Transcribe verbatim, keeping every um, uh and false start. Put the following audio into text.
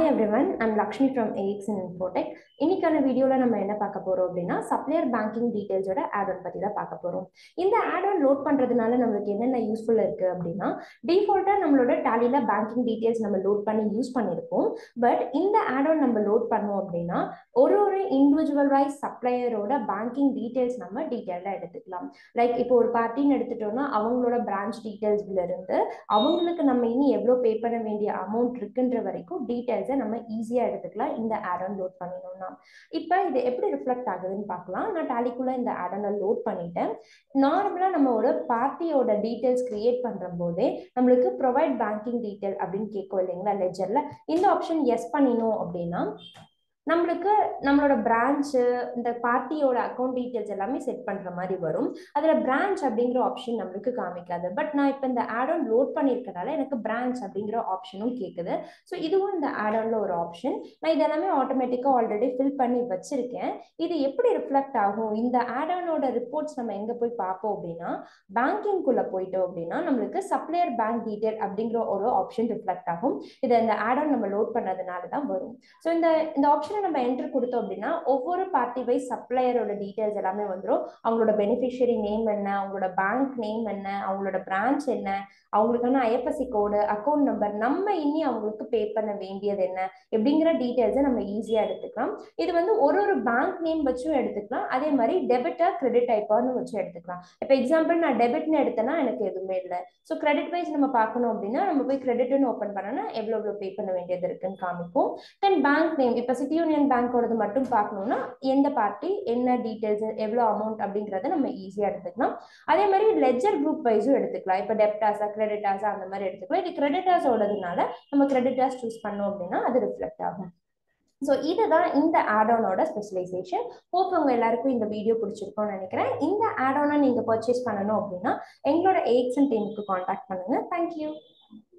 everyone, I'm Lakshmi from A X N Infotech. இன்னைக்கான வீடியோல நம்ம என்ன பார்க்க போறோம் அப்படின்னா சப்ளையர் பேங்கிங் டீடைல்ஸோட ஆட் ஆன் பத்தி தான் பார்க்க போறோம். இந்த ஆட் ஆன் லோட் பண்றதுனால நமக்கு என்னென்ன யூஸ்ஃபுல்லா இருக்கு அப்படின்னா டிஃபால்ட்டா நம்மளோட டாலில பேங்கிங் டீடைல்ஸ் நம்ம லோட் பண்ணி யூஸ் பண்ணிருப்போம். பட் இந்த ஆட் ஆன் நம்ம லோட் பண்ணோம் அப்படின்னா ஒரு ஒரு இண்டிவிஜுவல் வைஸ் சப்ளையரோட பேங்கிங் டீடைல்ஸ் நம்ம டீடைல்டா எடுத்துக்கலாம். லைக் இப்போ ஒரு பார்ட்டின்னு எடுத்துட்டோம்னா அவங்களோட பிரான்ச் டீடைல்ஸ்ல இருந்து அவங்களுக்கு நம்ம இனி எவ்வளவு பே பண்ண வேண்டிய அமௌண்ட் இருக்குன்ற வரைக்கும் டீடைல்ஸை நம்ம ஈஸியா எடுத்துக்கலாம் இந்த ஆட் ஆன் லோட் பண்ணினோம்னா. இப்போ இது எப்படி ரிஃப்ளெக்ட் ஆகுதுன்னு பார்க்கலாம். நான் டாலிக்குள்ள இந்த ஆட் ஆனை லோட் பண்ணிட்டேன். நார்மலா நம்ம ஒரு பார்ட்டியோட டீடைல்ஸ் கிரியேட் பண்ற போதே நம்மளுக்கு ப்ரொவைட் பேங்கிங் டீடைல் அப்படின்னு கேட்கும் இல்லைங்களா லெஜர்ல. இந்த ஆப்ஷன் எஸ் பண்ணினோம் அப்படின்னா நம்மளுக்கு நம்மளோட பிரான்ச்சு இந்த பார்ட்டியோட அக்கௌண்ட் டீடைல்ஸ் எல்லாமே செட் பண்ற மாதிரி வரும். அதுல பிரான்ச் அப்படிங்கிற ஆப்ஷன் நம்மளுக்கு காமிக்காது. பட் நான் இப்போ இந்த ஆட் ஆன் லோட் பண்ணிருக்கனால எனக்கு பிரான்ச் அப்படிங்கிற ஆப்ஷனும் கேட்குது. ஸோ இதுவும் இந்த ஆட் ஆன்ல ஒரு ஆப்ஷன். நான் இதெல்லாமே ஆட்டோமேட்டிக்கா ஆல்ரெடி ஃபில் பண்ணி வச்சிருக்கேன். இது எப்படி ரிஃப்ளெக்ட் ஆகும் இந்த ஆட் ஆனோட ரிப்போர்ட்ஸ் நம்ம எங்க போய் பார்ப்போம் அப்படின்னா பேங்கிங்குள்ள போயிட்டோம் அப்படின்னா நம்மளுக்கு சப்ளையர் பேங்க் டீடைல் அப்படிங்கிற ஒரு ஆப்ஷன் ரிஃப்ளெக்ட் ஆகும். இதை இந்த ஆட் ஆன் நம்ம லோட் பண்ணதுனால தான் வரும். ஸோ இந்த இந்த ஆப்ஷன் நம்ம என்டர் கொடுத்தோம் அப்படின்னா ஒவ்வொரு பார்ட்டி வைஸ் சப்ளையரோட டீடைல்ஸ் எல்லாமே வந்துடும். அவங்களோட பெனிஃபிஷியரி நேம் என்ன, அவங்களோட பேங்க் நேம் என்ன, அவங்களோட பிரான்ச் என்ன, அவங்களுக்கான ஐஎஃப்எஸ்சி கோடு, அக்கௌண்ட் நம்பர், நம்ம இனி அவங்களுக்கு பே பண்ண வேண்டியது என்ன எப்படிங்கிற டீடைல்ஸை நம்ம ஈஸியா எடுத்துக்கலாம். இது வந்து ஒரு ஒரு பேங்க் நேம் வச்சும் எடுத்துக்கலாம். அதே மாதிரி டெபிட்டா கிரெடிட் டைப்பான்னு வச்சு எடுத்துக்கலாம். இப்போ எக்ஸாம்பிள் நான் டெபிட்னு எடுத்தேன்னா எனக்கு எதுவுமே இல்லை. ஸோ கிரெடிட் வைஸ் நம்ம பார்க்கணும் அப்படின்னா நம்ம போய் கிரெடிட்னு ஓப்பன் பண்ணோம்னா எவ்வளோ எவ்வளோ பே பண்ண வேண்டியது இருக்குன்னு காமிப்போம். தென் பேங்க் நேம் இப்போ சிட்டி யூனியன் பேங்கோடது மட்டும் பார்க்கணும்னா எந்த பார்ட்டி என்ன டீடைல்ஸ் எவ்வளோ அமௌண்ட் அப்படிங்கிறத நம்ம ஈஸியாக எடுத்துக்கலாம். அதே மாதிரி லெஜர் குரூப் வைஸும் எடுத்துக்கலாம். இப்போ டெப்டாஸா கிரெடிட்டாஸா அந்த மாதிரி எடுத்துக்கலாம். இது கிரெடிட்டாஸோடதுனால நம்ம கிரெடிட்டாஸ் சூஸ் பண்ணோம் அப்படின்னா அது ரிஃப்ளெக்ட் ஆகும். ஸோ இதுதான் இந்த ஆட் ஆனோட ஸ்பெஷலைசேஷன். ஹோப் உங்க எல்லாருக்கும் இந்த வீடியோ பிடிச்சிருக்கும்னு நினைக்கிறேன். இந்த ஆட் ஆனை நீங்க பர்ச்சேஸ் பண்ணணும் அப்படின்னா எங்களோட ஏஎக்ஸ்என் டீமுக்கு கான்டாக்ட் பண்ணுங்க. தேங்க்யூ.